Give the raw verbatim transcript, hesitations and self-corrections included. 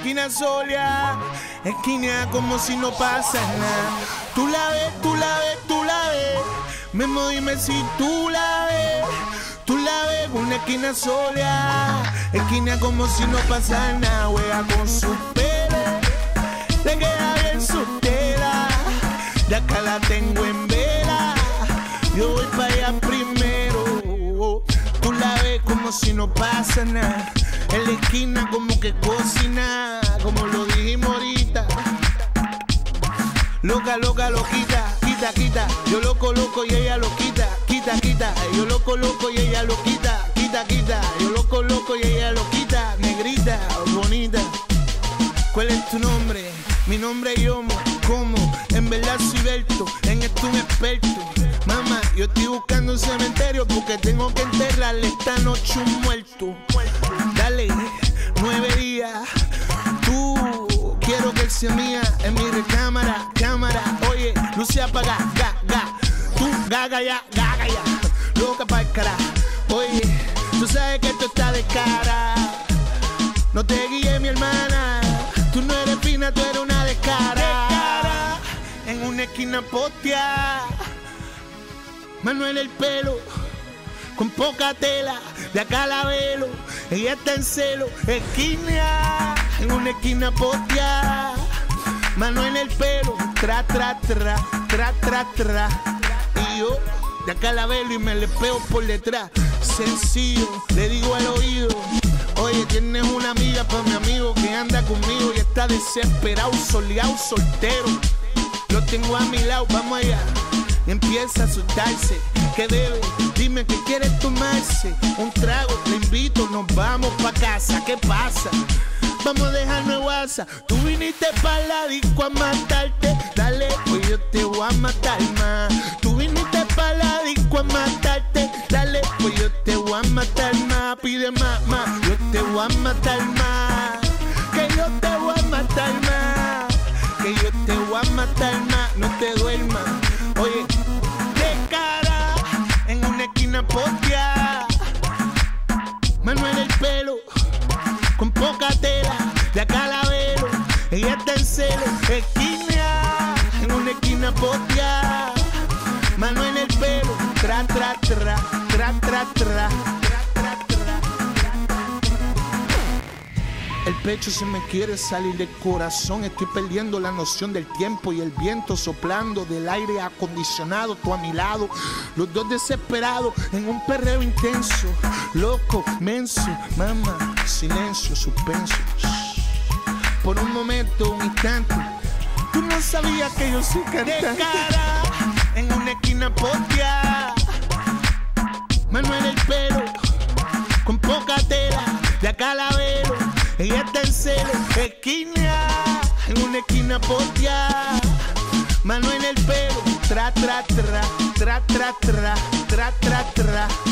esquina sola, esquina como si no pasa nada. Tú la ves, tú la ves, tú la ves. Memo, dime si tú la ves. Tú la ves, una esquina sola, esquina como si no pasa nada. Juega con sus pelos, le queda bien su tela. De acá la tengo en vela, yo voy para allá primero. Tú la ves como si no pasa nada. En la esquina como que cocina, como lo dijimos ahorita. Loca, loca, loquita, quita, quita. Yo lo coloco y ella lo quita, quita, quita. Yo lo coloco y ella lo quita, quita, quita. Yo lo coloco y ella lo quita. Negrita, bonita. ¿Cuál es tu nombre? Mi nombre es Yomo. ¿Cómo? En verdad soy Berto, en esto un experto. Mamá, yo estoy buscando un cementerio porque tengo que enterrarle esta noche un muerto. Dale, nueve días. Tú, quiero que él sea mía en mi recámara, cámara. Oye, luce apaga, ga, ga. Tú, gaga ya, gaga ya. Loca pa'l cara. Oye, tú sabes que esto está de cara. No te guíes, mi hermana. Tú no eres fina, tú eres una descara. En una esquina postea, Manuel el pelo, con poca tela, de acá la velo, ella está en celo, esquina, en una esquina postea, Manuel el pelo, tra, tra, tra, tra, tra, tra, y yo, de acá la velo y me le pego por detrás, sencillo, le digo al oído, oye, tienes una amiga para mi amigo que anda conmigo y está desesperado, soleado, soltero, lo tengo a mi lado, vamos allá. Y empieza a asustarse, ¿qué debe? Dime que quieres tomarse un trago, te invito, nos vamos pa' casa, ¿qué pasa? Vamos a dejarnos el WhatsApp. Tú viniste pa' la disco a matarte, dale, pues yo te voy a matar más. Tú viniste pa' la disco a matarte, dale, pues yo te voy a matar más. Pide más, más, yo te voy a matar más. Que yo te voy a matar más. Que yo te voy a matar más, no te duermas. Oye, de cara, en una esquina postea, Manuel el pelo, con poca tela, de acá la velo, ella está en celo, esquina, en una esquina postea, Manuel el pelo, tra, tra, tra, tra, tra, tra. El pecho se me quiere salir del corazón. Estoy perdiendo la noción del tiempo y el viento soplando del aire acondicionado. Tú a mi lado, los dos desesperados en un perreo intenso. Loco, menso, mamá, silencio, suspenso. Por un momento, un instante, tú no sabías que yo soy cantante. De cara, en una esquina postea, Manuel el pelo, con poca tela, de acá la velo. Ella está en celo, esquina, en una esquina postea, Manuel el pelo, tra, tra, tra, tra, tra, tra, tra, tra, tra.